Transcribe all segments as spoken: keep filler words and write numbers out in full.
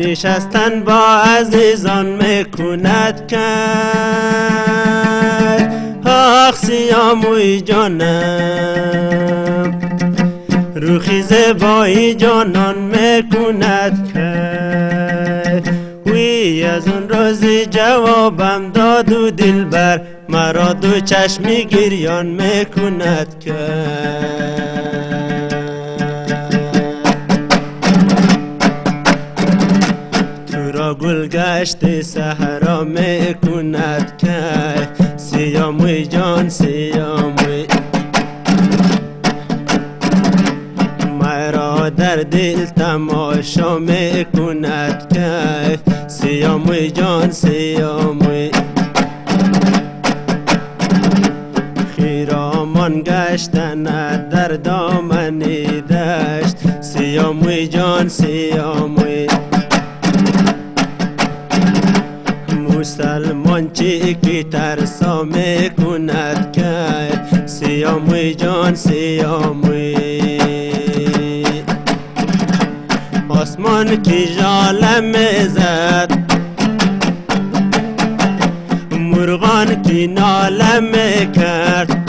نشستن با عزیزان میکند کرد. آخ سیاموی جانم روخی زبایی جانان میکند کرد. وی از اون روزی جوابم داد و دلبر مرا دو چشمی گریان میکند کرد. تو را گل گشت صحرا میکند کرد. سیاموی جان سیاموی مرا در دل تماشا میکند کرد. سیاموی جان سیاموی خیرامان گشتن در دامنی دشت. سیاموی جان سیاموی مسلمان چی که ترسا میکند کرد. سیاموی جان سیاموی آسمان کی ژاله میزد مرغان کی ناله میکرد.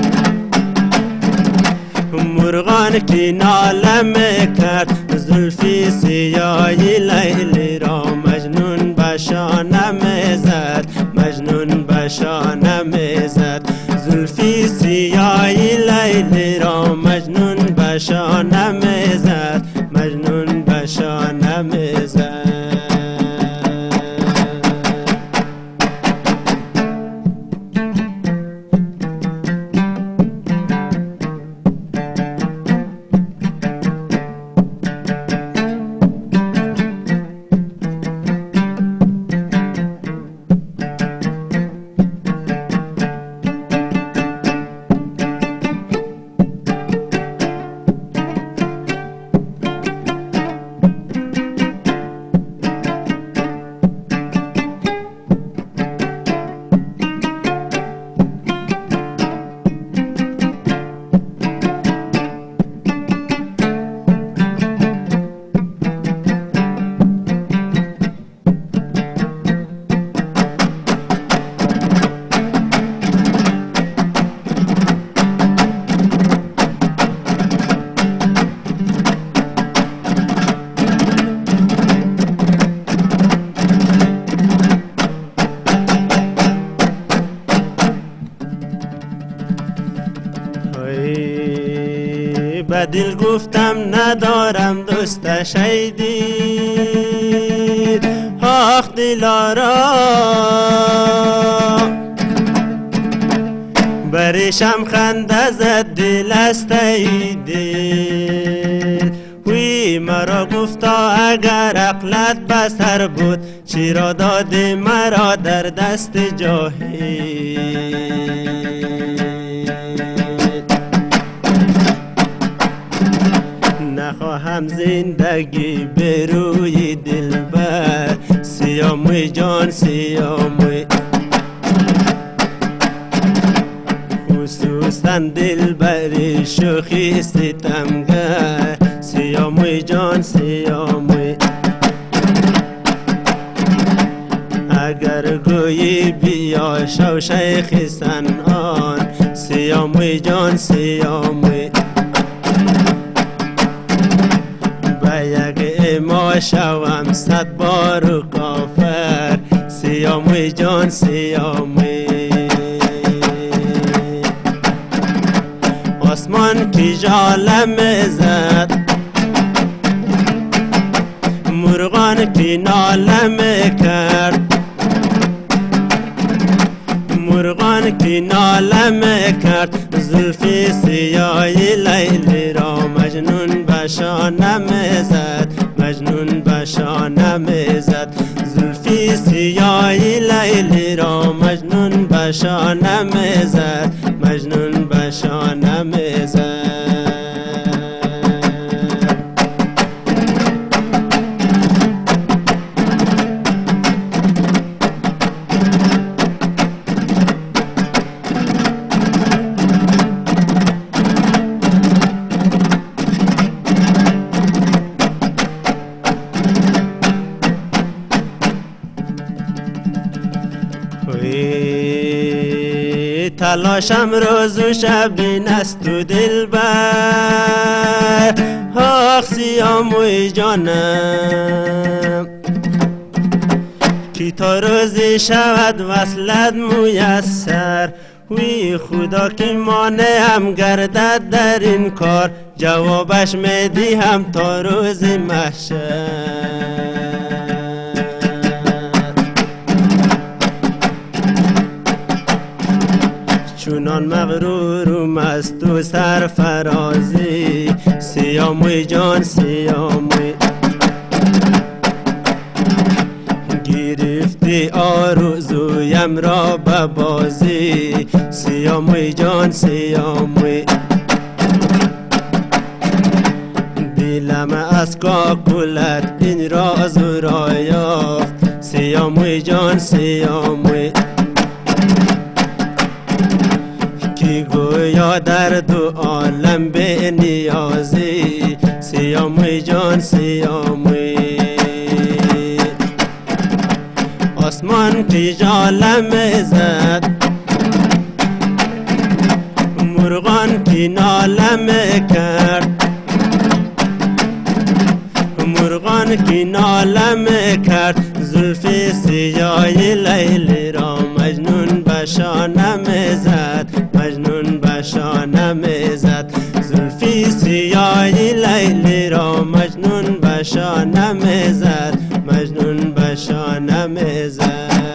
مرغان کی ناله میکرد. زلفی سیاهی لیلی را مجنون بشانه میزد. مجنون بشانه میزد. زلفی سیاهی لیلی را مجنون بشانه میزد. مجنون بشانه میزد. به دل گفتم ندارم دوست شیدید. آخ دلارا بریشم خنده زد دل است دل. وی مرا گفتا اگر عقلت بسر بود چرا دادی مرا در دست جاهل. نخواهم زندگی بروی دلبر. سیاموی جان سیاموی خصوصا دلبر شوخی ستمگر. سیاموی جان سیاموی اگر گویی بیا شو شیخ سنان. سیاموی جان سیاموی یک ما شوم صد بار کافر. سیاموی جان سیاموی آسمان کی ژاله میزد مرغان کی ناله میکرد. مرغان کی ناله میکرد. زلفی سیاهی لیلی را مجنون بشانه میزد. مجنون بشانه میزد. زلفی سیاهی لیلی را مجنون بشانه میزد. مجنون بشانه میزد. تلاشم روز و شب این است و دلبر آخ سیاه موی جانم کی تا روزی شود وصلت میسر وی خدا کی مانعم گردد در این کار جوابش میدی هم تا روز محشر چونان مغرور و مست و سرفرازی سیاه موی جان سیاه موی گرفتی آرزویم را به بازی سیاه موی جان سیاه موی دلم از کاکولت این راز را یافت سیاه موی جان سیاه موی کی گویا در دو عالم به نیازی سیاه موی جان سیاه موی آسمان کی جالم زد مرغان کی نالم کرد مرغان کی نالم کرد زلف سیاه لیلی را مجنون بشانم زد مجنون بشانم زد زلفی سیاه لیلی را مجنون بشانم زد مجنون بشانم زد